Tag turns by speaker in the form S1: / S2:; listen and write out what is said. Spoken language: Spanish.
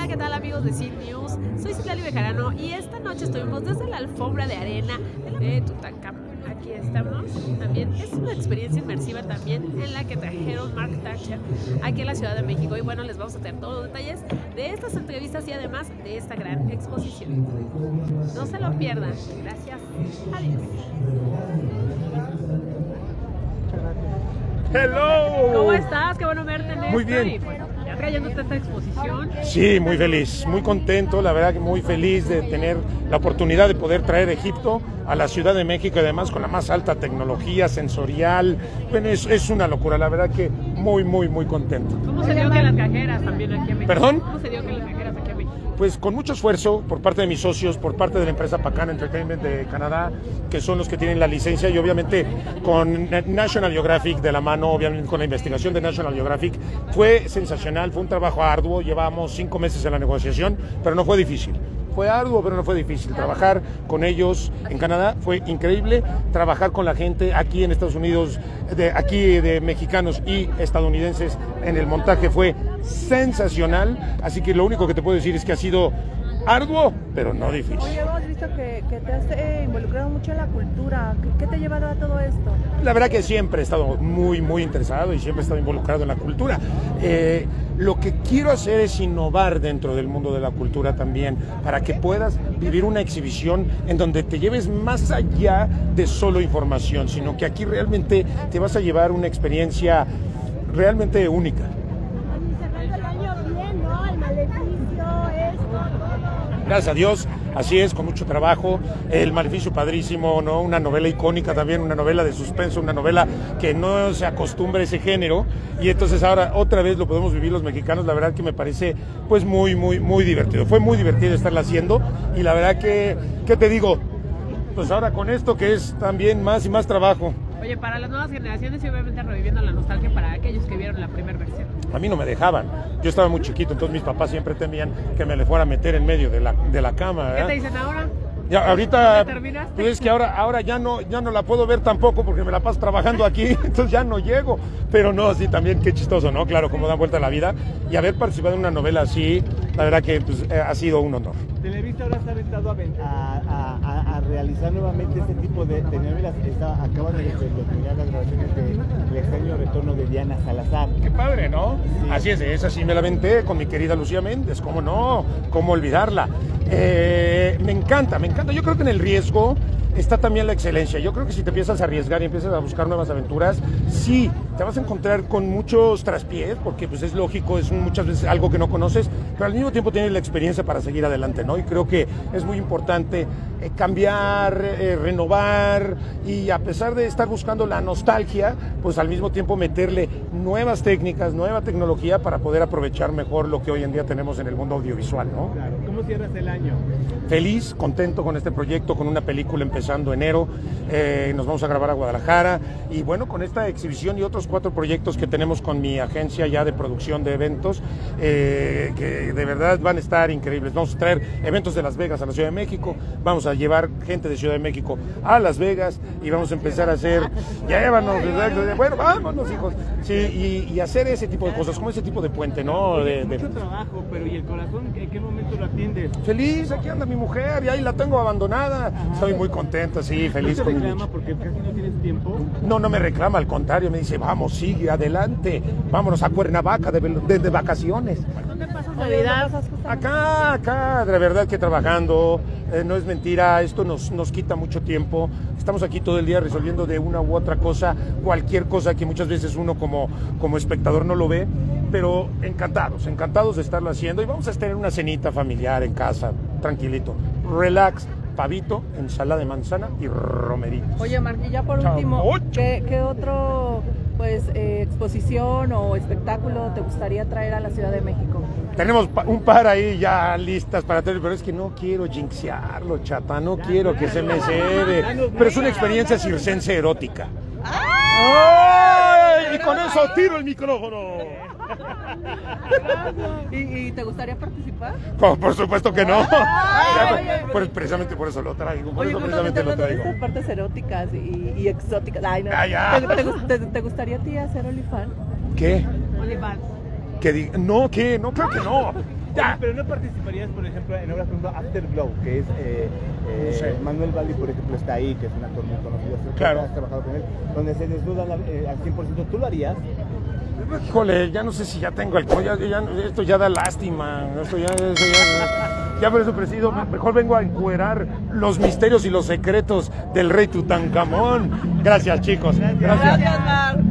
S1: ¿qué tal amigos de Cine News? Soy Citlali Bejarano y esta noche estuvimos desde la alfombra de arena de Tutankamón. Aquí estamos también, es una experiencia inmersiva también en la que trajeron Mark Thatcher aquí en la Ciudad de México y bueno, les vamos a tener todos los detalles de estas entrevistas y además de esta gran exposición. No se lo pierdan, gracias, adiós.
S2: Hello.
S1: ¿Cómo estás? Qué bueno verte en
S2: Muy
S1: esto
S2: bien.
S1: y pues, ya trayéndote esta exposición.
S2: Sí, muy feliz, muy contento, la verdad que muy feliz de tener la oportunidad de poder traer Egipto a la Ciudad de México y además con la más alta tecnología sensorial. Bueno, es una locura, la verdad que muy contento.
S1: ¿Cómo se dio que las cajeras también aquí en México?
S2: ¿Perdón?
S1: ¿Cómo se dio que las cajeras aquí en México?
S2: Pues con mucho esfuerzo por parte de mis socios, por parte de la empresa Pacan Entertainment de Canadá, que son los que tienen la licencia, y obviamente con National Geographic de la mano, obviamente con la investigación de National Geographic. Fue sensacional, fue un trabajo arduo, llevamos 5 meses en la negociación, pero no fue difícil. Fue arduo, pero no fue difícil. Trabajar con ellos en Canadá fue increíble. Trabajar con la gente aquí en Estados Unidos, de mexicanos y estadounidenses en el montaje fue sensacional. Así que lo único que te puedo decir es que ha sido arduo, pero no difícil.
S3: Oye, hemos visto que te has involucrado mucho en la cultura. ¿Qué te ha llevado a todo esto?
S2: La verdad que siempre he estado muy interesado y siempre he estado involucrado en la cultura. Lo que quiero hacer es innovar dentro del mundo de la cultura también, para que puedas vivir una exhibición en donde te lleves más allá de solo información, sino que aquí realmente te vas a llevar una experiencia realmente única.
S4: Cerrando el año bien, ¿no? El Maleficio, esto, todo.
S2: Gracias a Dios, así es, con mucho trabajo. El Maleficio padrísimo, ¿no? Una novela icónica también, una novela de suspenso, una novela que no se acostumbra a ese género. Y entonces ahora otra vez lo podemos vivir los mexicanos. La verdad que me parece pues muy divertido. Fue muy divertido estarla haciendo. Y la verdad que, ¿qué te digo? Pues ahora con esto que es también más y más trabajo.
S1: Oye, para las nuevas generaciones y obviamente reviviendo la nostalgia para aquellos que vieron la primera versión.
S2: A mí no me dejaban. Yo estaba muy chiquito, entonces mis papás siempre temían que me le fuera a meter en medio de la cama, ¿verdad?
S1: ¿Qué te dicen ahora?
S2: Ya, ahorita,
S1: ¿Ya terminaste?
S2: pues es que ahora ya no la puedo ver tampoco porque me la paso trabajando aquí, entonces ya no llego. Pero no, sí, también qué chistoso, ¿no? Claro, cómo da vuelta la vida. Y haber participado en una novela así, la verdad que pues, ha sido un honor.
S5: Televisa ahora se ha aventado a realizar nuevamente este tipo de novelas. Acaban de terminar las grabaciones de El extraño retorno de Diana Salazar.
S2: Qué padre, ¿no?
S5: Sí.
S2: Así es, esa sí me la aventé con mi querida Lucía Méndez, ¿cómo no? ¿Cómo olvidarla? Me encanta. Yo creo que en el riesgo está también la excelencia. Yo creo que si te empiezas a arriesgar y empiezas a buscar nuevas aventuras, sí, te vas a encontrar con muchos traspiés, porque pues es lógico, es muchas veces algo que no conoces, pero al mismo tiempo tienes la experiencia para seguir adelante, ¿no? Y creo que es muy importante cambiar, renovar, y a pesar de estar buscando la nostalgia, pues al mismo tiempo meterle nuevas técnicas, nueva tecnología para poder aprovechar mejor lo que hoy en día tenemos en el mundo audiovisual, ¿no?
S5: Claro. ¿Cómo cierras el año?
S2: Feliz, contento con este proyecto, con una película empezando enero. Nos vamos a grabar a Guadalajara y bueno, con esta exhibición y otros 4 proyectos que tenemos con mi agencia ya de producción de eventos, que de verdad van a estar increíbles. Vamos a traer eventos de Las Vegas a la Ciudad de México, vamos a llevar gente de Ciudad de México a Las Vegas y vamos a empezar a hacer, llévanos, bueno, vámonos hijos, sí, y hacer ese tipo de cosas, como ese tipo de puente, ¿no?
S5: Mucho trabajo, pero ¿y el corazón en qué momento lo atiendes?
S2: Feliz, aquí anda mi mujer y ahí la tengo abandonada. Ajá. Estoy muy contento, sí, feliz.
S5: ¿No te reclama porque casi no tienes tiempo?
S2: No me reclama, al contrario, me dice, vamos, sigue adelante, vámonos a Cuernavaca de vacaciones.
S1: ¿Dónde pasas Navidad?
S2: Acá, de verdad que trabajando, no es mentira, esto nos quita mucho tiempo. Estamos aquí todo el día resolviendo de una u otra cosa, cualquier cosa que muchas veces uno como espectador no lo ve, pero encantados de estarlo haciendo, y vamos a tener una cenita familiar en casa, tranquilito, relax, pavito, ensalada de manzana y romeritos.
S3: Oye, Marc, y ya por último, ¿qué otro exposición o espectáculo te gustaría traer a la Ciudad de México?
S2: Tenemos un par ahí ya listas para tener, pero es que no quiero jinxearlo, chata, no quiero que se me cede, pero es una experiencia circense erótica. ¡Ay! Y con eso tiro el micrófono.
S3: ¿Y te gustaría participar?
S2: Por supuesto que no. Precisamente por eso lo traigo.
S3: Oye, precisamente lo traigo. Estas partes eróticas y exóticas. Ay, no. ¿Te gustaría a ti hacer OnlyFans?
S2: ¿Qué?
S1: OnlyFans.
S2: No, ¿qué? No, creo que no. Ya.
S5: Pero no participarías, por ejemplo, en obras, por ejemplo, Afterglow, que es
S2: No sé.
S5: Manuel Valli, por ejemplo, está ahí, que es un actor muy conocido.
S2: Claro.
S5: Has trabajado con él, donde se desnudan al 100%. ¿Tú lo harías?
S2: Híjole, ya no sé si ya tengo el esto ya da lástima, ya por eso preciso, mejor vengo a encuerar los misterios y los secretos del rey Tutankamón. Gracias, chicos. Gracias.
S3: Gracias, Mar.